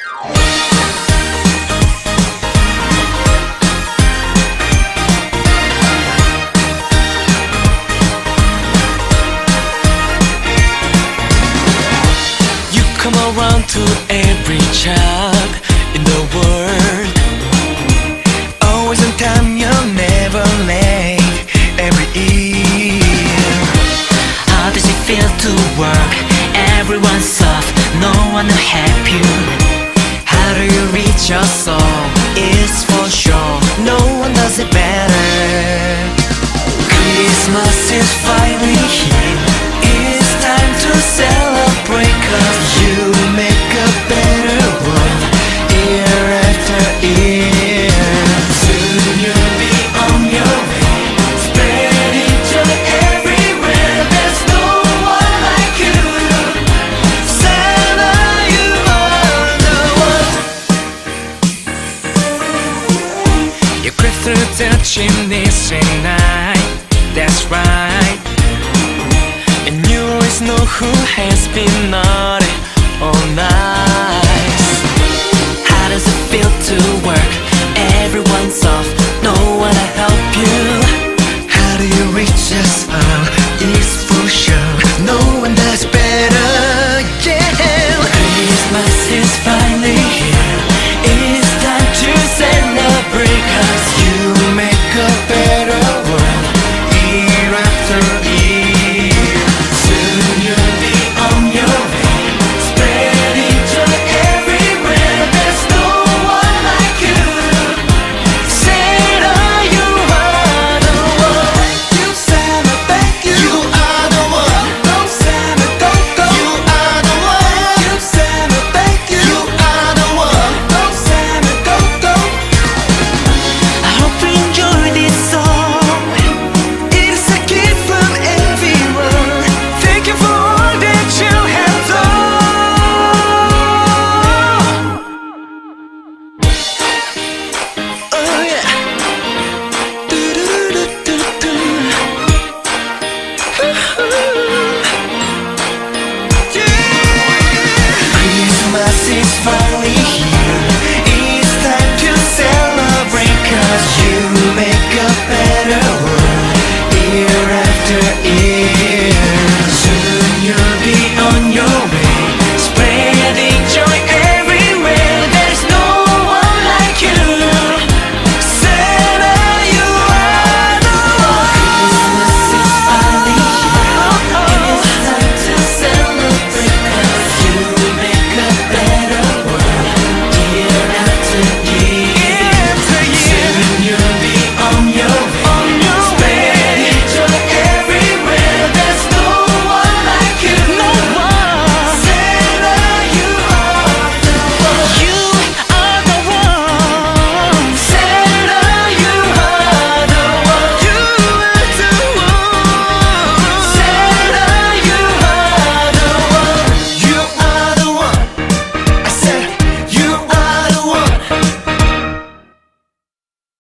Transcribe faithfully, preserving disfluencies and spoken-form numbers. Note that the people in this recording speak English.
Come around to every child in the world. Always on time, you're never late. Every year. How does it feel to work? Everyone's soft, no one to help you. How do you reach your soul? It's for sure, no one does it better. Christmas is finally here. It's time to celebrate, 'cause you make a better world year after year. Soon you'll be on your way, spreading joy everywhere. There's no one like you, Santa, you are the one. You creep through the chimneys at night, that's right. And you always know who has been naughty all night. How does it feel to work? Everyone's soft, no one to help you. How do you reach us all? It's for sure, no one does better. Yeah, Christmas is finally here. It's time to celebrate, 'cause you make a better world year after year. Soon you'll be on your way, spreading joy everywhere. There's no one like you, Santa, you are the one. You Santa, thank you. You are the one. Go Santa, go, go. You are the one. You Santa, thank you. You are the one. Go Santa, go, go. I hope you enjoy this song. It's a gift from everyone. Thank you for all that you have done. Oh yeah. Do-do-do-do-do. Yeah. Christmas is finally here. It's time to celebrate, 'cause you make a better world year after year. Soon you'll be on your way,